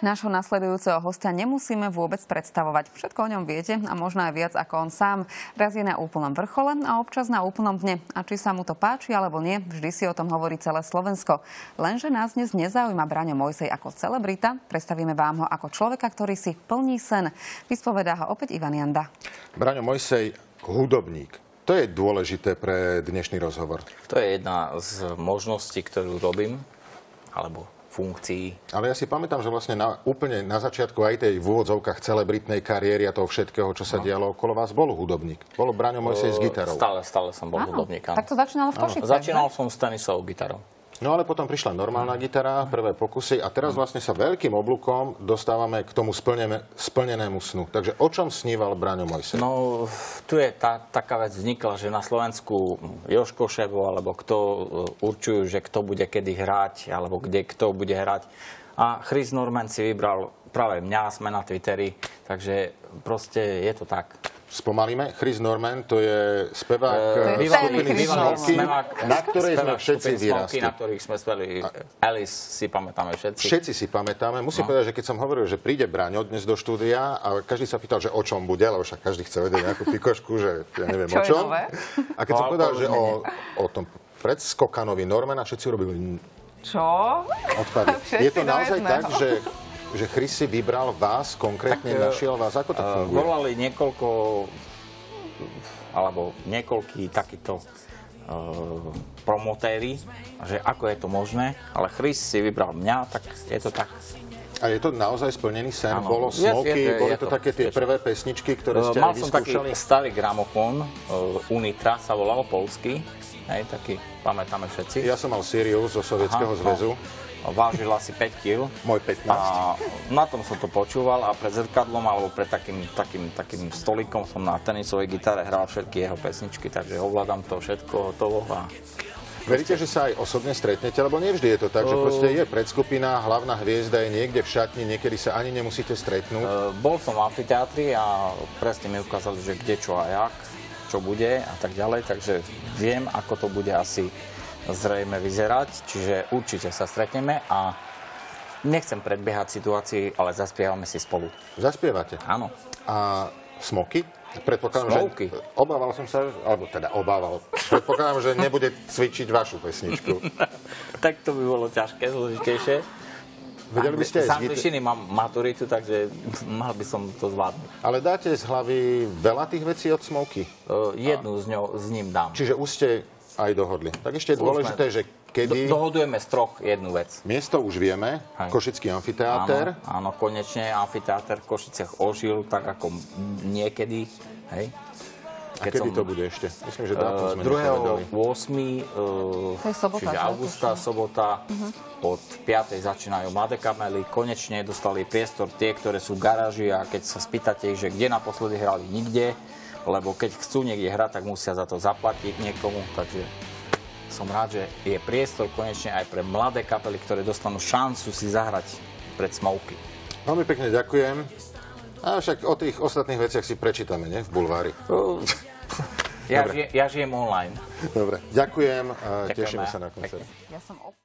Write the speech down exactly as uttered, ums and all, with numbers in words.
Nášho nasledujúceho hostia nemusíme vôbec predstavovať. Všetko o ňom viete a možno aj viac ako on sám. Raz je na úplnom vrchole a občas na úplnom dne. A či sa mu to páči alebo nie, vždy si o tom hovorí celé Slovensko. Lenže nás dnes nezaujíma Braňo Mojsej ako celebrita. Predstavíme vám ho ako človeka, ktorý si plní sen. Vyspovedá ho opäť Ivan Janda. Braňo Mojsej, hudobník. To je dôležité pre dnešný rozhovor. To je jedna z možností, ktorú robím, alebo funkcií. Ale ja si pamätám, že vlastne na, úplne na začiatku aj tej v úvodzovkách celebritnej kariéry a toho všetkého, čo sa no. dialo okolo vás, bol hudobník. Bol Braňo Mojsej s gitarou. Stále, stále som bol Áno. hudobník. Tak to začínalo v Košiciach. Začínal som s tenisovou gitarou. No ale potom prišla normálna gitara, prvé pokusy a teraz vlastne sa veľkým oblúkom dostávame k tomu splnené, splnenému snu. Takže o čom sníval Braňo Mojsej? No, tu je tá, taká vec vznikla, že na Slovensku Jožko Šebo, alebo kto určujú, že kto bude kedy hrať, alebo kde kto bude hrať. A Chris Norman si vybral práve mňa, sme na Twitteri, takže proste je to tak. Spomalíme. Chris Norman, to je spevák uh, skupiny Smoky, na ktorej sme všetci vyrastli. Na ktorých sme speli. Alice si pamätáme všetci. Všetci si pamätáme. Musím no. povedať, že keď som hovoril, že príde Braňo dnes do štúdia a každý sa pýtal, že o čom bude, lebo však každý chce vedieť nejakú pikošku, že ja neviem o čom. A keď som povedal, že o, o tom predskokanovi Normana, všetci urobili... Čo? Odpadli. Je to naozaj tak, že... že Chris si vybral vás, konkrétne tak, našiel vás? Ako to funguje? Volali niekoľko, alebo niekoľkí takíto uh, promotéri, že ako je to možné, ale Chris si vybral mňa, tak je to tak. A je to naozaj splnený sen? Ano. Bolo Yes, Smoky, je, je, boli je to, to také tie prvé pesničky, ktoré ste uh, aj vyskúšali? Mal som taký starý gramofón, uh, Unitra sa volal, polský, hej, taký, pamätáme všetci. Ja som mal Sirius zo Sovietskeho Aha, zväzu. No. Vážil asi päť kíl. Môj pätnásť. A na tom som to počúval a pred zrkadlom alebo pred takým, takým, takým stolíkom som na tenisovej gitare hral všetky jeho pesničky, takže ovládam to všetko hotovo. A... Veríte, že sa aj osobne stretnete? Lebo nevždy je to tak, že proste je predskupina, hlavná hviezda je niekde v šatni, niekedy sa ani nemusíte stretnúť. Uh, bol som v amfiteátri a presne mi ukázali, že kde, čo a jak, čo bude a tak ďalej, takže viem, ako to bude asi zrejme vyzerať, čiže určite sa stretneme a nechcem predbiehať situácii, ale zaspievame si spolu. Zaspievate? Áno. A Smoky? Predpokladám, Smoky. že... Obával som sa, alebo teda obával. Predpokladám, že nebude cvičiť vašu pesničku. Tak to by bolo ťažké, zložitejšie. Vedeli by ste aj z angličtiny mám maturitu, takže mal by som to zvládnuť. Ale dáte z hlavy veľa tých vecí od Smoky? Uh, jednu z, ňou, s ním dám. Čiže už ste aj dohodli. Tak ešte je dôležité, že kedy... Do, dohodujeme z troch jednu vec. Miesto už vieme, Hej. Košický amfiteáter. Áno, áno, konečne amfiteáter v Košiciach ožil, tak ako niekedy. Hej. Keď A kedy som, to bude ešte? Myslím, že dátum sme druhého nepovedali. ôsmeho Uh, sobota, čiže augusta, sobota. Uh-huh. Od piatej začínajú mladé kapely. Konečne dostali priestor tie, ktoré sú v garáži a keď sa spýtate, že kde naposledy hrali, nikde. Lebo keď chcú niekde hrať, tak musia za to zaplatiť niekomu. Takže som rád, že je priestor konečne aj pre mladé kapely, ktoré dostanú šancu si zahrať pred Smoky. Veľmi pekne ďakujem. A však o tých ostatných veciach si prečítame, ne? V bulvári. Ja, žije, ja žijem online. Dobre, ďakujem a tešíme sa na koncert. Ja som